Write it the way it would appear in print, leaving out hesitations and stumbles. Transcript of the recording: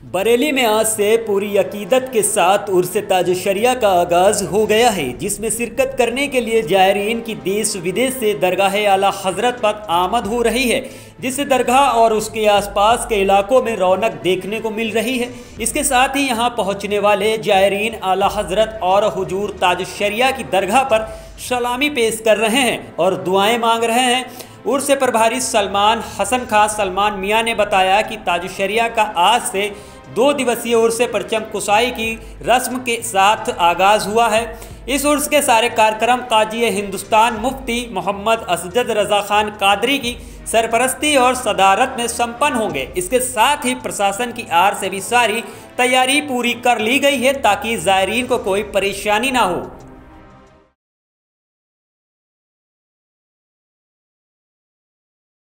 बरेली में आज से पूरी अकीदत के साथ उर्स ताज शरिया का आगाज़ हो गया है, जिसमें शिरकत करने के लिए जायरीन की देश विदेश से दरगाह आला हजरत पर आमद हो रही है, जिससे दरगाह और उसके आसपास के इलाकों में रौनक देखने को मिल रही है। इसके साथ ही यहां पहुंचने वाले जायरीन आला हजरत और हुजूर ताज शरिया की दरगाह पर सलामी पेश कर रहे हैं और दुआएं मांग रहे हैं। उर्स प्रभारी सलमान हसन खां सलमान मियाँ ने बताया कि ताज शरिया का आज से 2 दिवसीय उर्स परचम कुसाई की रस्म के साथ आगाज़ हुआ है। इस उर्स के सारे कार्यक्रम काजी हिंदुस्तान मुफ्ती मोहम्मद असजद रज़ा खान कादरी की सरपरस्ती और सदारत में संपन्न होंगे। इसके साथ ही प्रशासन की आर से भी सारी तैयारी पूरी कर ली गई है ताकि ज़ायरीन को कोई परेशानी ना हो।